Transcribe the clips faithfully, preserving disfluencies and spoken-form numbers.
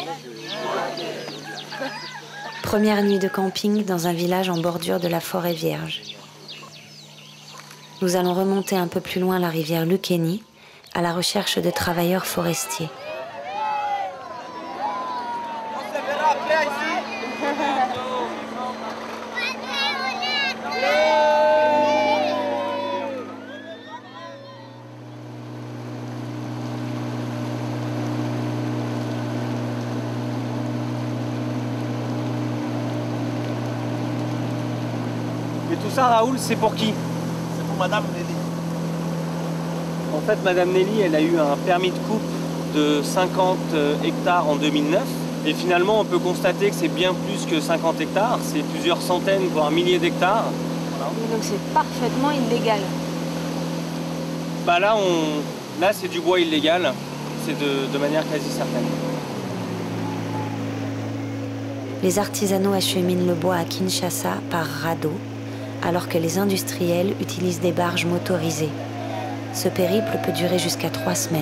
Première nuit de camping dans un village en bordure de la forêt vierge. Nous allons remonter un peu plus loin la rivière Lukeni à la recherche de travailleurs forestiers. Et tout ça, Raoul, c'est pour qui? C'est pour Madame Nelly. En fait, Madame Nelly, elle a eu un permis de coupe de cinquante hectares en deux mille neuf. Et finalement, on peut constater que c'est bien plus que cinquante hectares. C'est plusieurs centaines, voire milliers d'hectares. Voilà. Donc c'est parfaitement illégal. Bah là, on... là c'est du bois illégal. C'est de, de manière quasi certaine. Les artisanaux acheminent le bois à Kinshasa par radeau, alors que les industriels utilisent des barges motorisées. Ce périple peut durer jusqu'à trois semaines.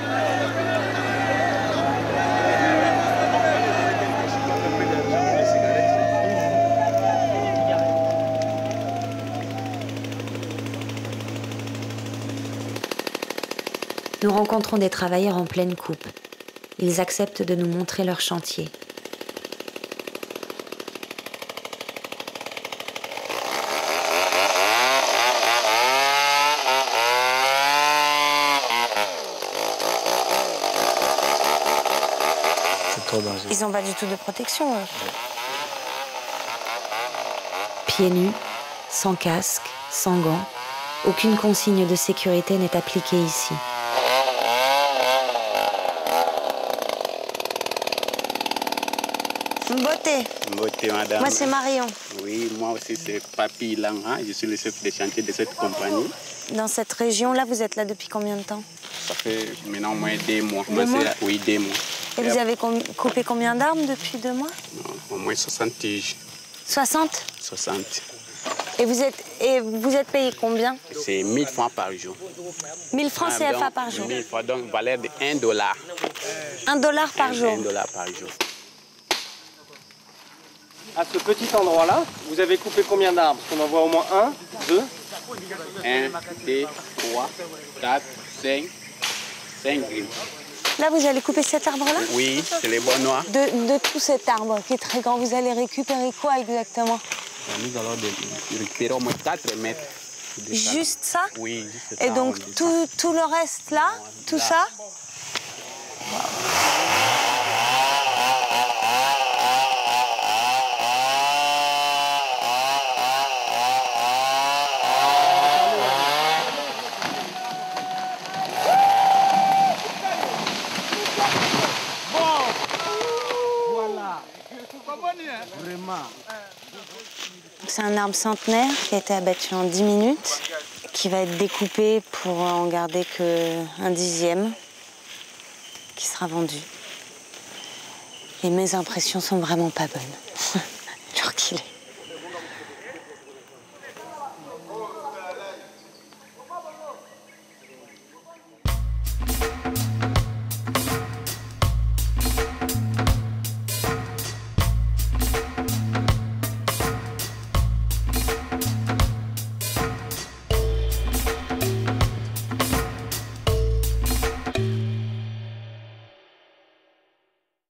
Nous rencontrons des travailleurs en pleine coupe. Ils acceptent de nous montrer leur chantier. Ils n'ont pas du tout de protection. Ouais. Pieds nus, sans casque, sans gants, aucune consigne de sécurité n'est appliquée ici. Beauté. Beauté, madame. Moi, c'est Marion. Oui, moi aussi, c'est Papi Langa. Je suis le chef de chantier de cette compagnie. Dans cette région-là, vous êtes là depuis combien de temps? Ça fait maintenant au moins deux mois. Deux mois? Oui, deux mois. Et vous avez coupé combien d'arbres depuis deux mois? Non, au moins soixante tiges. soixante? soixante. Et vous êtes, et vous êtes payé combien? C'est mille francs par jour. mille francs ah, C F A donc, par jour? mille francs, donc valeur de un dollar. un dollar par un, jour? un dollar par jour. À ce petit endroit-là, vous avez coupé combien d'arbres? Parce qu'on en voit au moins un, deux. un, deux, trois, quatre, cinq, cinq grilles. Là, vous allez couper cet arbre-là? Oui, c'est les bois noirs. De, de tout cet arbre qui est très grand, vous allez récupérer quoi exactement? Nous allons récupérer au moins quatre mètres. Juste ça? Oui, juste Et ça. donc tout, tout le reste là, tout ça? C'est un arbre centenaire qui a été abattu en dix minutes, qui va être découpé pour en garder qu'un dixième, qui sera vendu. Et mes impressions sont vraiment pas bonnes. Alors qu'il est.